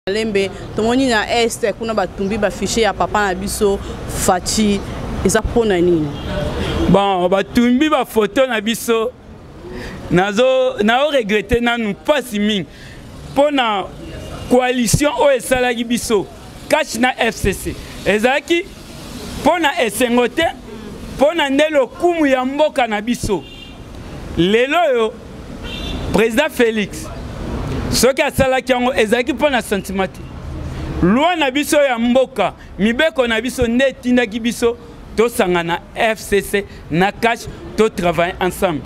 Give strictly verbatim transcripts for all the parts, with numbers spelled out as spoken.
Lembe tomoni na este kuna batumbi ba fichier ya papa na biso Fachi eza pona nini? Bon, batumbi ba photo na biso nazo na o regretter nanu pasi mingi pona coalition o esalaki biso cash na F C C ezaki pona esengote pona ndelo kumu ya mboka na biso lelo yo président Félix soki asalaki yango ezalaki pona sentiment loi na biso ya mboka mibeko na biso nde etindaki biso tosanga na F C C na cash to travailler ensemble.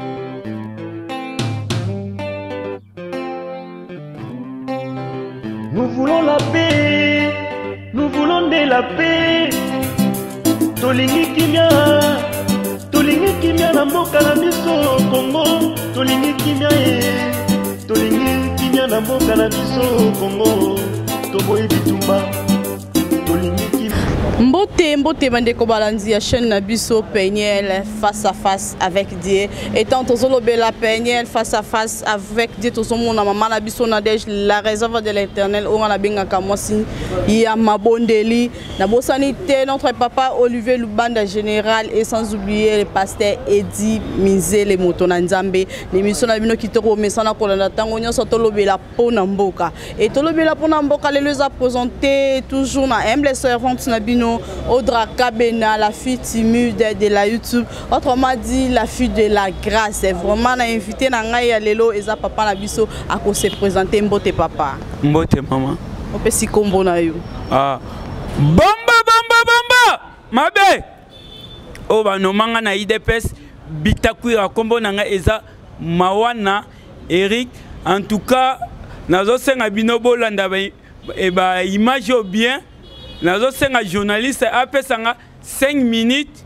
Nous voulons la paix, nous voulons de la paix. Tolingi kimia, tolingi kimia na mboka na biso Congo. Tolingi kimia e, tolingi kimia na mboka na biso Congo. Toboyi bitumba, tolingi kimia. Mbote mbote bandeko balanzi ya chaîne na biso Peniel face à face avec Dieu. Étant tozolo bela Peniel face à face avec Dieu tozomo na mama na biso na dej la réserve de l'Éternel on a benga kamosi ya mabondeli na bosanité notre papa Olivier Lubanda général et sans oublier le pasteur Eddie Mizele moto na Nzambe l'émission na bino kitoko mesana kolanda tango nyonso tolobela pona mboka et tolobela pona mboka les les a présenté toujours na humble servante na bino Audra Kabena, la fille timide de la YouTube, autrement dit la fille de la grâce. C'est vraiment invité na ngai ya lelo eza papa na biso à se présenter mbote papa. Mbote maman. On peut si kombo na yo. Ah. Bomba bomba bomba. Mabe. O ba no manga na I D P S bitakuira kombo na ngai eza Mawana Eric. En tout cas, nazo senga bino bolanda ba e ba image bien. Nazo senga journaliste apesanga cinq minutes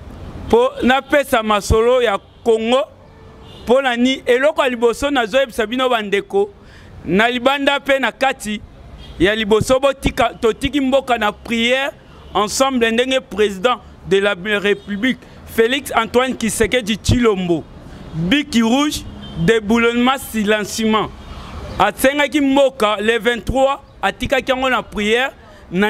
pour na pesa masolo ya Congo pour na ni eloko liboso nazo ebisa bino bandeko na libanda pe na kati ya liboso botika totiki mboka na prière ensemble ndenge président de la République Félix Antoine Tshisekedi Tshilombo biki rouge déboulonnement silenciement atsenga ki mboka le vingt-trois atika kango na prière na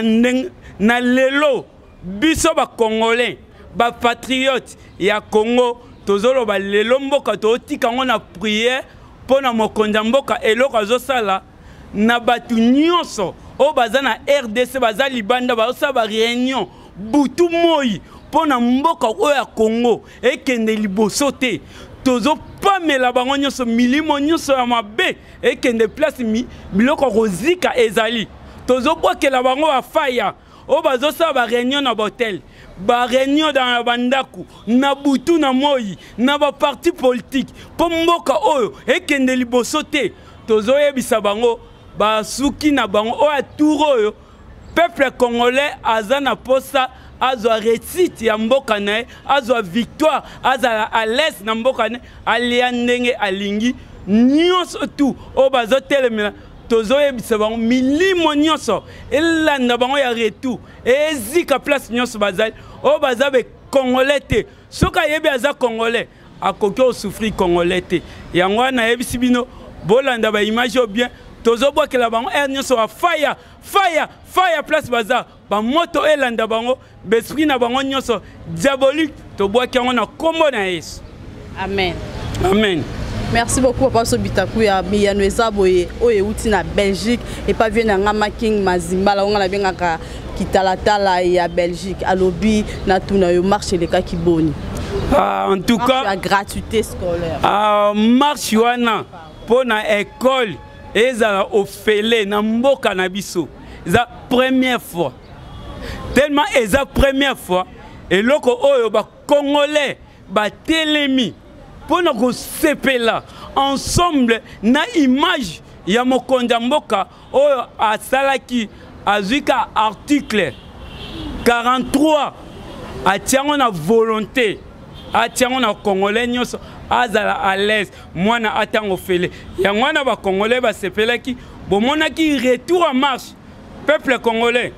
na lelo biso ba congolais ba patriote ya Congo tozolo ba lelo mboka to tika ngona prière pona mokonda mboka eloko azosala na batu nyonso o baza na R D C baza libanda ba osa ba réunion butu moi pona mboka o ya Congo ekende liboso te tozo pamela bango nyonso milimo nyonso ya mabe ekende place mi biloko rozika ezali tozo bwakela bango ba faya o bazosa ba réunion na hotel ba réunion dans la bandaku na butu na moi na ba parti politique po mboka oyo ekende liboso te tozo yebisa bango ba suki na bango o aturo oyo peuple congolais azana posa azwa réussite ya mboka na azwa victoire azala à l'aise na mboka na alia ndenge alingi nyonso tu o bazotelemela tozo yebisa bango milimo nyonso elanda bango ya retour ezika place nyonso bazali o bazabe congolais te soka yebi aza congolais akoki osouffrir congolais te yango na yebisi bino bolanda ba image bien tozo bwakela bango er nyonso wa fire fire fire place baza ba moto elanda bango besprit na bango nyonso diabolique to bwaki yango na kombo na Yesu. Amen. Amen. Merci beaucoup papa Sobitaku ya Miyano Ezaboye oye uti na Belgique et pas vient na Making Mazimba la on a bien ka kitalatala ya Belgique alobi na tuna yo marché les cas qui boni. Ah en tout cas la gratuité scolaire. Ah marche wana pour na école ezala ofele na mboka na biso. Za première fois. Tellement eza première fois et loko oyo ba congolais ba telemi pour nous sepela ensemble na image ya mokonda mboka oyo asalaki azuka article quarante-trois atiango na volonté atiango na congolais nyonso azala à l'aise mwana atango fele ya mwana ba congolais ba sepelaki bomonaki retour en marche peuple congolais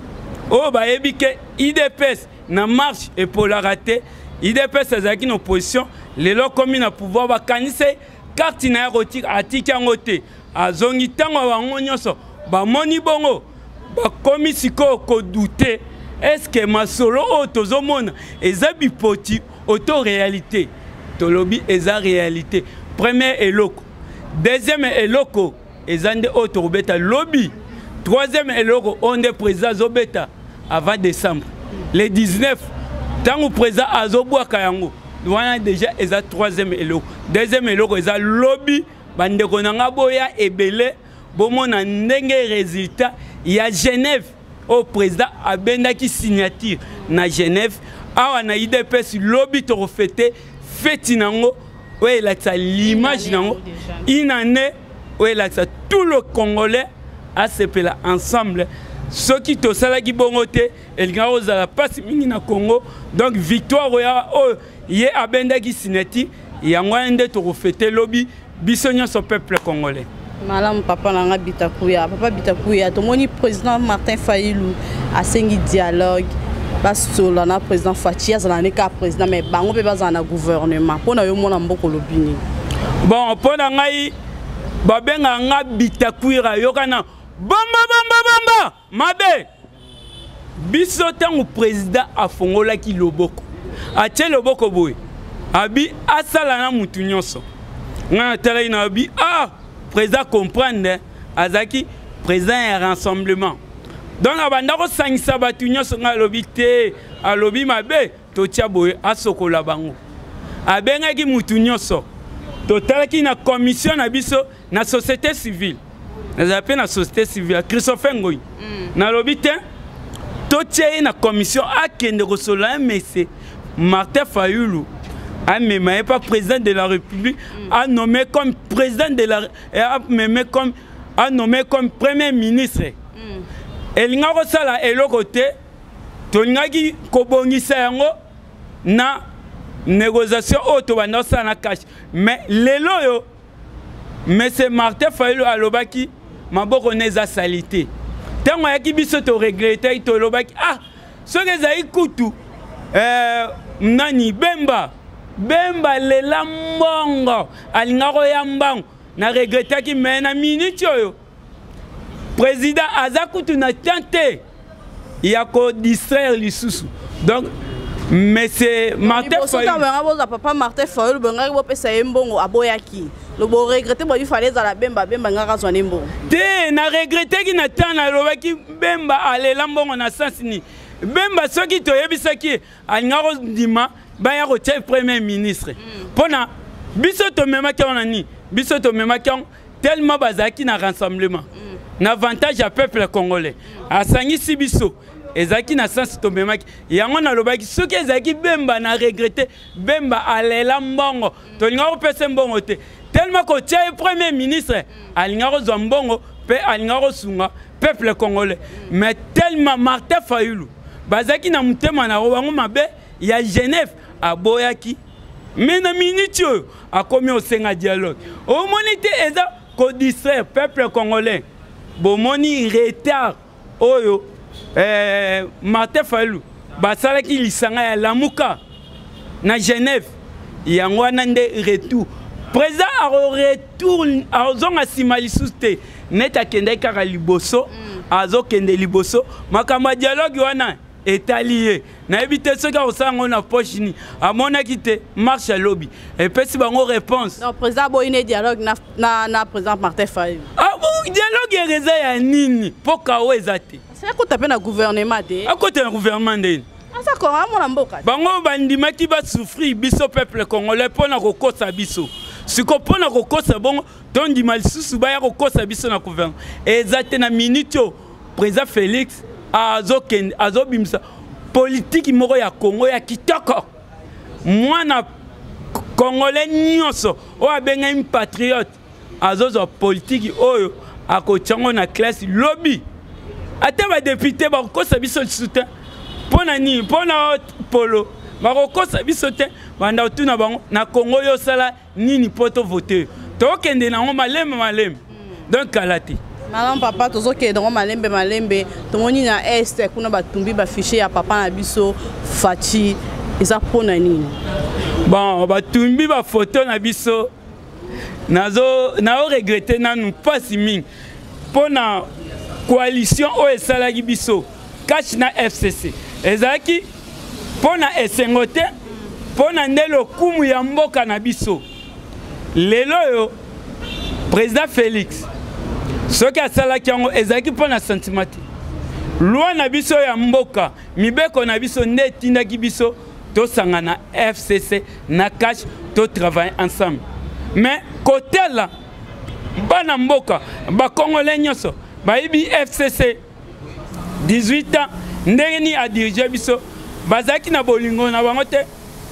oyo ba yebike I D P S na marche et pour la rater I D P S azaki na opposition lelo komi na pouvoir bakanise carte na rotique atiki yango te azongi tango bango nyonso bamoni bongo bakomi sikoyo kodute est-ce que masolo oyo tozomona eza bipoti auto réalité tolobi eza réalité premier eloko deuxième eloko eza nde oyo tokobeta lobi troisième eloko oyo nde président azobeta avant décembre le dix-neuf ntango président azobwaka yango wana déjà eza troisième eloko deuxième eloko eza lobi bandeko na nga boya ebele bomona ndenge résultat ya Genève au président abendaki signature na Genève awa na I D P S lobi torofete feti nango ouais là ça l'image nango une année ouais là ça tout le Congolais a sepelé ensemble ceux qui to sala ki bongote el ngaro za la passe mingi na Congo donc victoire ya oh ye abendaki signature yango ende torofete lobi bisonya so peuple congolais. Madame papa nanga Bitakuya papa Bitakuya tomoni président Martin Fayulu asengi dialogue basola na président Fatia za na ka président mais bango pe baza na gouvernement pona yo mona mboko lobini bon pona ngai babenga nga Bitakuya yokana bamba bamba bamba mabe biso tangu président afongola ki loboko atie loboko boy abi asala na mutu nyonso nga tala ina abi ah président comprendre azaki président un rassemblement donc abanda ko sangisa batu nyonso nga lobi te alobi mabe to tia boye asokola bango abengaki mutu nyonso to talaki na commission na biso na société civile na zape na société civile Christophe Ngoyi mm. na lobi te to tia na commission akende ko sola messe Martin Fayulu a même pas président de la République, mm. a nommé comme président de la a nommé comme a nommé comme premier ministre. Et il y a ça là et le côté, tu n'as qui kobongisa yango na négociation auto banosa na cash. Mais les loyo, mais c'est Martin Fayulu à l'obaki, maboko neza salité. Tant qu'on a qui biso to regretter to l'obaki ah, ce que ça écoute euh nani Bemba. Bemba le lambongo alingaro ya mbango na regretta ki mena minute yo président azakutu na tente ya ko distraire lisusu donc mais c'est Martin Fayulu papa Martin Fayulu benga bo pesa mbongo aboyaki le bo regretter bo ifale za la Bemba Bemba ngaka zwa mbongo te na regretter ki na tana lobaki Bemba ale lambongo na sensini Bemba soki to yebisaki alingaro ndima baya ko tia premier ministre pona biso to mema ki onani biso to mema ki tellement bazaki na rassemblement na avantage à peuple congolais asangisi biso ezaki na sens to mema ki yango na lobaki soki ezaki Bemba na regretter Bemba alela mbongo to linga ko pesa mbongo te tellement ko tia premier ministre alinga ko zwa mbongo pe alinga ko sunga peuple congolais mais tellement Martin Fayulu bazaki na mutema na bango mabe ya Genève à Boyaki. Mais na minute a commis au Sénat dialogue. Au monité eza ko distraire peuple congolais. Bon moni retard oyo euh Martin Fayulu basala ki lisanga ya Lamuka na Genève. Yango nande retour. Président a retour a zonga simalisute neta kende kaka liboso azo kende liboso makamba dialogue wana est allié. Na évité ce gars ça on a poche ni à mon akité marche à lobby et puis si bango réponse non président boyine dialogue na na na président Martin Fayulu ah bon dialogue est réservé à nini pour kawo ezate c'est quoi taper na gouvernement de à côté du gouvernement de ah ça comment mon mboka bango bandima ki ba souffrir biso peuple congolais pour na kokosa biso siko pour na kokosa bon don di mal susu ba ya kokosa biso na gouvernement ezate na minute président Félix azo ken azo bimsa politique moko ya Congo ya kitoko mwana congolais nyonso o abenga un patriote azo zo politique oyo akochango na classe lobby ata ba député ba kosa biso soutien pona ni pona polo ba kosa biso te banda tuna bango na Congo yo sala nini poto voter to kende na ngoma malembe malembe donc kalati Madame papa tozo ke dans malembe malembe tomoni na est kuna batumbi ba fichier ya papa na biso Fachi eza pona nini bon batumbi ba photo na biso nazo na o regretter nanu pas mingi pona coalition o esalaki biso cash na F C C ezalaki pona esengo te pona nde lokumu ya mboka na biso lelo yo président Félix soki asalaki yango ezalaki pona sentiment te loi na biso ya mboka mibeko na biso nde etindaki biso tosanga na F C C na cash to travailler ensemble mais côté là bana mboka ba congolais nyonso bayibi F C C dix-huit ans ndenge ni a diriger biso bazaki na bolingo na bango te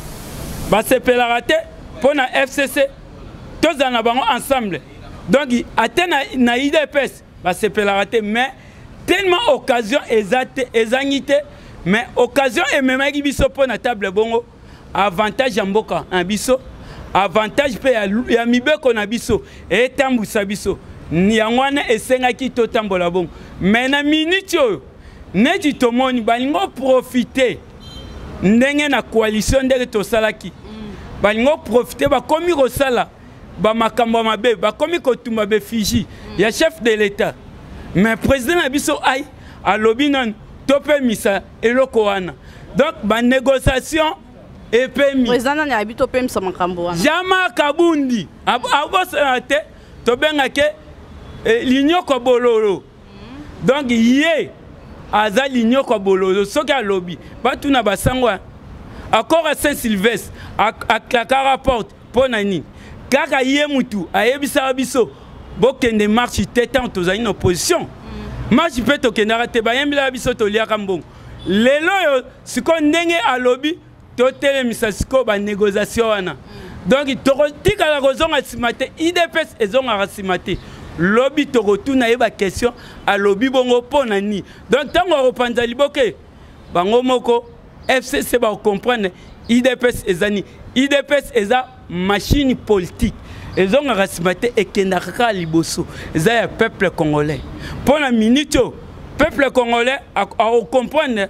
basepelaka te pona F C C tozala na bango ensemble donc ate na, na I D P S basepelaka te mais tellement occasion ezate ezangi te mais occasion ememaki biso pona table bongo avantage ya mboka na biso avantage pe ya, ya mibeko na biso etambusa biso yango wana esengaki totambola bongo mais na minute oyo neti tomoni balingo profiter ndenge na coalition ndenge tosalaki balingo profiter bakomi kosala bamakambo mabe bakomi kotumba be Fiji ya chef de l'état mais président na biso ai alobi non topemisa eloko wana donc ba négociation epemi président na abi topemisa makambo wana Jama Kabundi abosana te tobengake linyoko bololo donc yé aza linyoko bololo soki alobi batuna basangwa accord à Saint-Sylvestre akaka rapport pona nini kaka yé mutu ayebisa biso bokende marche tetan tozali na opposition marche pe tokendaka te bayembela biso toliaka mbongo lelo yo siko ndenge alobi totelemisa siko ba négociation wana donc tokotikala kozonga nsima te I D P S ezongaka nsima te lobi tokotuna ye ba question alobi bongo pona ni donc ntango akopanza liboke bango moko F C C ba comprendre I D P S ezani I D P S eza machine politique ezongaka nsima te ekendaka kaka liboso eza ya peuple congolais pona minute peuple congolais akokomprendre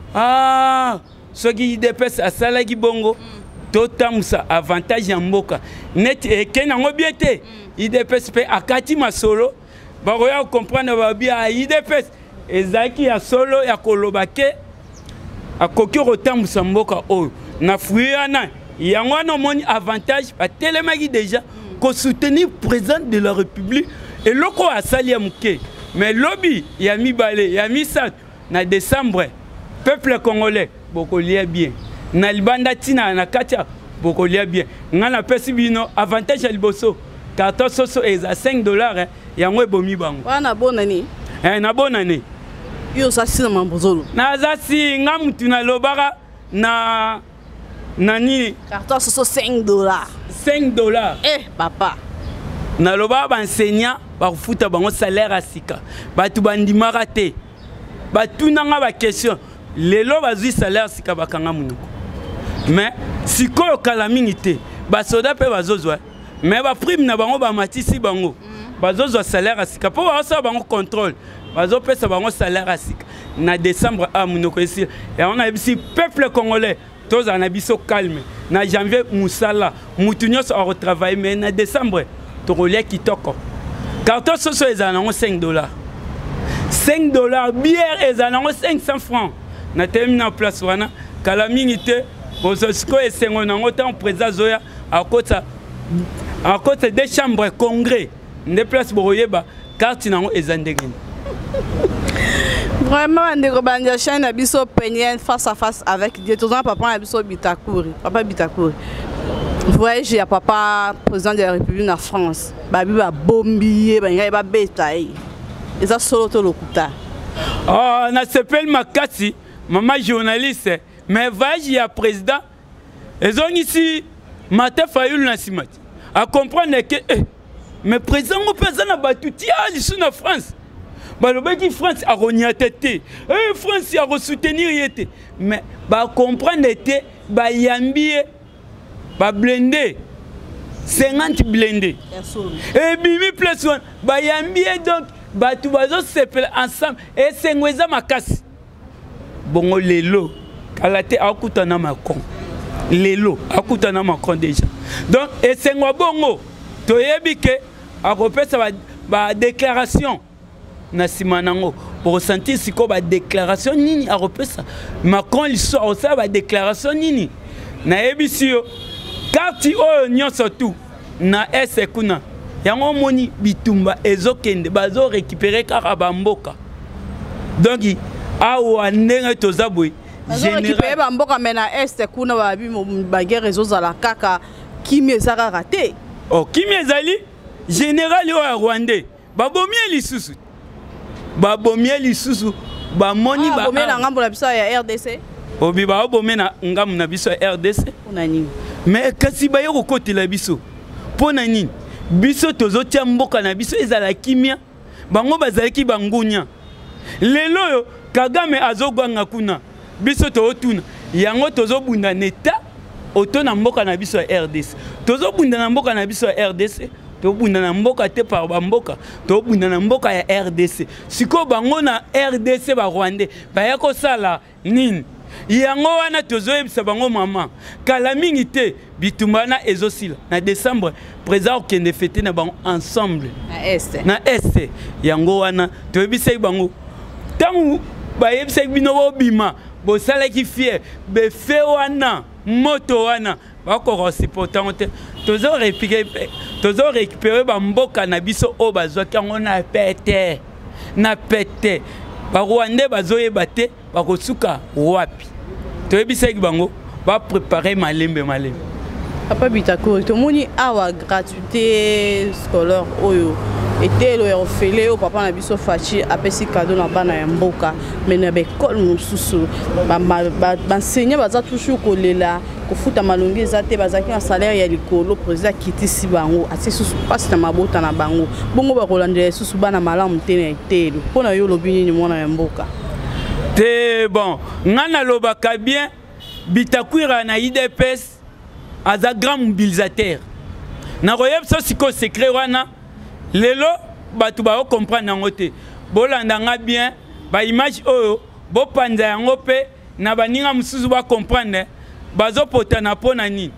ah soki I D P S asalaki bongo totamusa avantage ya mboka neti ekena ngo bien te I D P S pe akati masolo bakoya comprendre babia I D P S ezaki ya solo ya koloba ke akoki kotambusa mboka oyo na fruana yango wana omoni avantage batelemaki déjà ko soutenir président de la République et loko asali ya muke mais lobby ya mibale ya misat na décembre peuple congolais bokolia bien na libanda tina na katia bokolia bien ngana pesi bino avantage ya liboso carton soso eza cinq dollars yango ebomi bango wana bonani eh na bonani yo sasi na mambozolo na zasi ngamutu na lobaka na nani carton soso cinq dollars cinq dollars eh papa na lobaka ba enseignant ba futa bango salaire asika batu bandimaka te batunanga ba question lelo bazui salaire sika bakanga munoko mais sikoyo kala mingi te basoda pe bazozwa mais ba prime na bango ba matisi bango bazozwa salaire asika po baso bango contrôle bazopesa bango salaire asika na décembre a munoko ici et on a ici peuple congolais tous en abisso calme na janvier musala mutunyoso a retravailler mais na décembre to relais kitoko carton soso ezana cinq dollars cinq dollars bière ezana cinq cents francs na termine en place wana kala mingi te bozosiko esengo nango tant président zoya à côté à côté des chambres congrès nde place boyeba carte nango ezandegini vraiment ndeko banja chaîne na biso Peniel face à face avec Dieu tous papa na biso Bitakouri papa Bitakouri voyage ya papa président de la République na France babi ba bombier ba ngai ba betaï eza solo to lokuta oh na s'appelle Makasi maman journaliste mais voyage ya président ils ont ici Martin Fayulu na simati à comprendre que eh, mais président au président na batuti ali sur na France balobaki France a roniatete eh France a re-soutenir yete mais ba comprendre te ba yambie ba blindé cinquante blindés et bibi plus one ba yambie donc ba tu bazo sepel ensemble et sengweza makasi bongo lelo kalate akutana Macron lelo akutana Macron déjà donc et sengwa bongo toyebi ke akopesa ba, ba déclaration na nsima nango ressentir siko ba déclaration nini aropesa Macron l'histoire osala ba déclaration nini nayebisi yo kati oyo nyonso tu na ese kuna yango moni bitumba ezokende bazo récupérer kaka bamboka donc awa ndenge toza boye général bamboka mais na este kuna babi ba guerre ezozala kaka kimi ezaka raté oh kimi ezali général yo ya Rwandais babomie lisusu babomie lisusu bamoni ba bomie na ngambo na biso ya R D C obi ba bomie na ngambo na biso ya R D C pona nini mais kasi ba yo kokotela biso pona nini biso tozotia mboka na biso ezala kimia bango bazalaki bangunya lelo yo Kagame azogwanga kuna biso tootuna yango tozobunda neta oto na mboka na biso ya R D C tozobunda na mboka na biso ya R D C tobunda na mboka te par bamboka tobunda na mboka ya R D C siko bango na R D C ba Rwandais baya kosala nini yango wana tozoyebisa bango mama kala mingi te bitumba na ezosila na décembre président okende fêter na bango ensemble na este na este yango wana toyebisa bango tangu bayebisa bino bobima bosalaki fier befe wana moto wana bako supportant te tozo récupérer tozo récupérer bamboka na biso o bazwaki yango na pete na pete ba Rwandais bazoyeba te bakosuka wapi toyebisa bango ba préparer malembe malembe Papa Bitako tomoni awa gratuité scolaire oyo était le orphelin au papa na biso fachi apesi cadeau na bana ya mboka mais na bekol mususu ba enseigner baza toujours kolela kofuta malongi ezate bazaki na salaire ya likolo président kitisi bango ati susu pasi na mabota na bango bongo ba kolandela susu bana malamu te na etelo pona yo lobini ni mwana ya mboka te bon ngana lobaka bien Bitakwira na I D P S aza grand mobilisateur na royeb so siko secret wana lelo batu ba comprendre nango te bolanda nga bien ba image oyo bo panza yango pe na baninga mususu ba comprendre bazo potana pona nini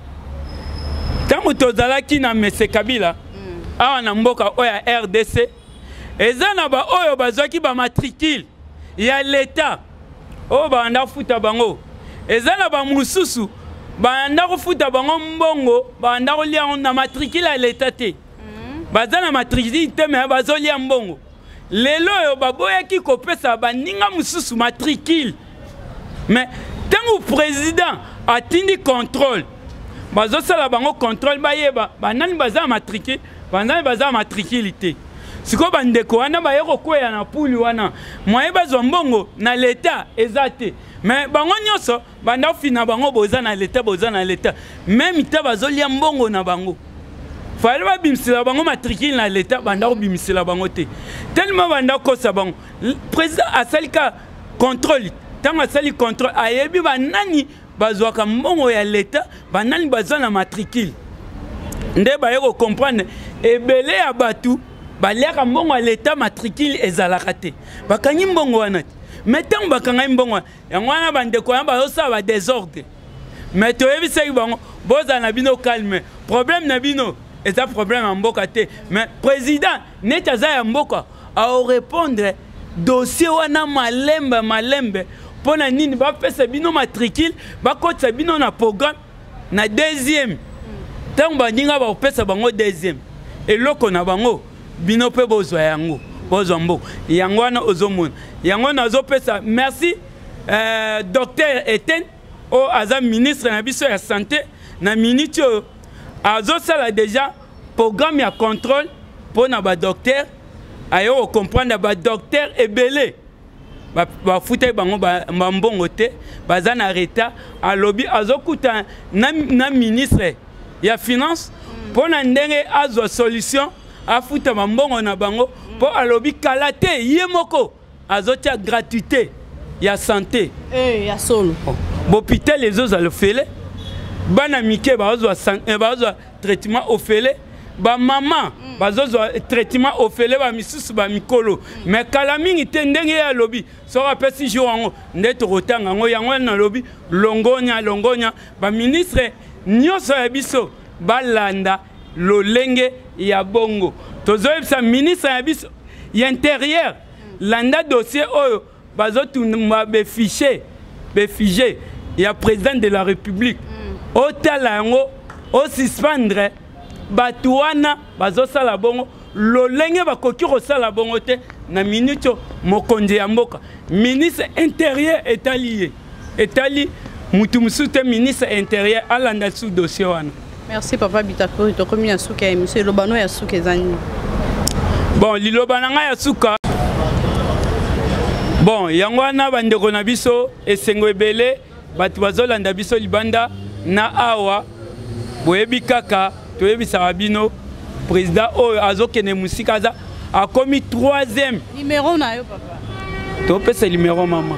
tango tozalaki na Mese Kabila awa na mboka oya R D C eza na ba oyo bazwaki ba matricule ya l'état o ba anda futa bango eza na ba mususu ba anda futa bango mbongo ba anda lia na matricule ya l'état te baza na matricule te mais bazo lia mbongo lelo yo baboyaki kopesa baninga mususu matricule mais tango président atindi contrôle bazo sala bango contrôle bayeba banani baza matricule banani baza matricule te siko bandeko wana bayeko koya na puli wana moye bazwa mbongo na l'état ezate mais bango nyoso banda fina bango boza na l'état boza na l'état même ta bazolia mbongo na bango fallait ba bimsila bango matricule na l'état banda ko bimsila bango te tellement banda ko sa bango président asalika contrôle tant asali contrôle ayebi banani bazwa ka mbongo ya l'état banani bazwa na matricule nde bayeko comprendre ebele ya batu baleka mbongo ya l'état matricule ezalaka te bakangi mbongo wana mais tant bakanga mbongo yango wana bandeko ya bazosa ba désordre mais toyebisaki bango boza na bino calme problème na bino eza problème ya mboka te mais président neti aza ya mboka ao répondre dossier wana malembe malembe mpona nini bapesa bino matricule bakotisa bino na programme na deuxième ntango bandinga bakopesa bango deuxième eloko na bango bino pe bozwa yango bozwa mboka yango wana ozomona yango nazopesa merci euh, docteur Etienne o aza ministre na biso ya santé na minute oyo azosala déjà programme ya contrôle mpona badocteur ayo comprendre badocteur ebele bafuta bango bambongo te baza na reta alobi azokuta na, na ministre ya finance mpona ndenge azwa solution afuta bambongo na bango mpo alobi kala te ye moko azotia gratuité ya santé eh ya solo bopitel ezozala fele bana mike bazwa bazwa traitement ofele ba mama bazozwa traitement ofele ba misusu ba mikolo mais kala mingi te ndenge ya lobi so rapesi jour ngo nde to rotanga ngo yango na lobi longonya longonya ba ministre nyoso ya biso balanda lolenge ya bongo tozoyebisa ministre ya biso ya intérieur landa dossier oyo bazotuna befiche befiche ya président de la République mm. otala yango osuspendre bato wana bazosala bongo lolenge bakoki kosala bongo te na minute mokonzi ya mboka ministre intérieur etali etali mutu musu te ministre intérieur alanda sous dossier wana. Merci papa Bitakuri to komi na suka ya monsieur lobano ya suka ezani. Bon liloba na nga ya suka bon yango wana bandeko na biso esengo ebele bato bazolanda biso libanda na awa boyebi kaka toyebisaka bino président oyo azokende musika aza akomi troisième numéro na yo papa topesa numéro maman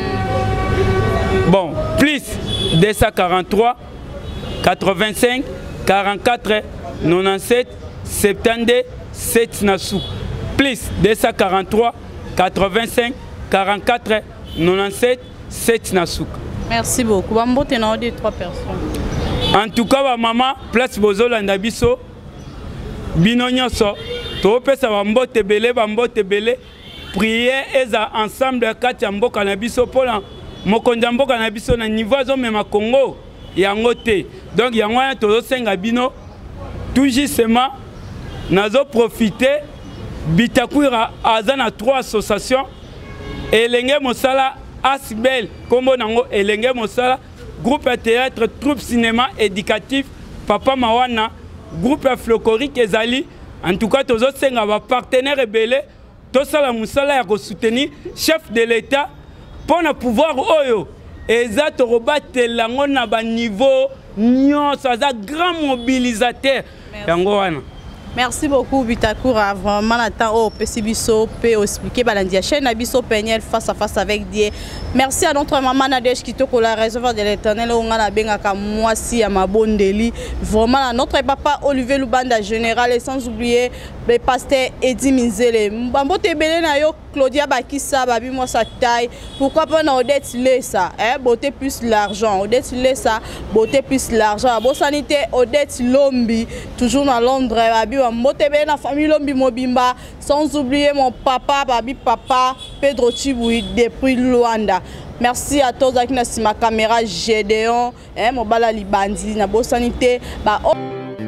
bon plus deux cent quarante-trois quatre-vingt-cinq quarante-quatre quatre-vingt-sept soixante-douze sept na suka plus deux cent quarante-trois quatre-vingt-cinq quarante-quatre quatre-vingt-sept sept na suka. Merci beaucoup. Bambote na deux trois personnes. En tout cas ba maman place bozolanda biso bino nyonso topesa bambote belé bambote belé prier eza ensemble kati ya mboka na biso pona mokonzi mboka na biso na niveau zo mema Congo yango te. Donc yango ya tozo senga bino tout justement nazo profiter Bitakwira azana trois associations elenge mosala Asbel kombo nango elenge mosala groupe à théâtre troupe cinéma éducatif papa mawana groupe à folklorique ezali en tout cas tozo senga ba partenaire ebele to sala musala ya ko soutenir chef de l'état pour na pouvoir oyo eza to robatela ngona ba niveau nyonso za grand mobilisateur yango wana. Merci beaucoup Bitakura, vraiment la temps au P C Biso peut expliquer balandia chaîne Biso Peniel face à face avec Dieu. Merci à notre maman Nadège qui toko la réserve de l'Éternel on a benga ka moi si à ma bondeli. Vraiment à notre papa Olivier Lubanda général et sans oublier le pasteur Eddie Minzele. Mbambo tebele na yo Claudia Bakissa babi moi sa taille. Pourquoi pas na Odette Lessa, hein, beauté plus l'argent. Odette Lessa, beauté plus l'argent. Bo sanité Odette Lombi toujours dans Londres babi Motebe na famille Lombi Mobimba, sans oublier mon papa, babi papa, Pedro Chiboui depuis Luanda. Merci à tous qui sont ma caméra Gédéon, hein, mon bala libandi, na bo sanité, ba oh.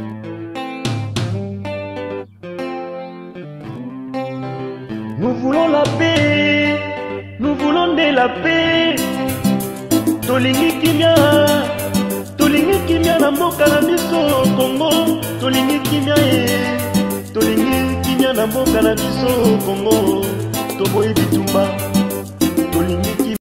Nous voulons la paix, nous voulons de la paix. Tolingi kimia, tolingi kimia na mboka na biso Congo, tolingi kimia e, tolingi kimia na mboka na biso Congo, toboyi bitumba, tolingi kimia.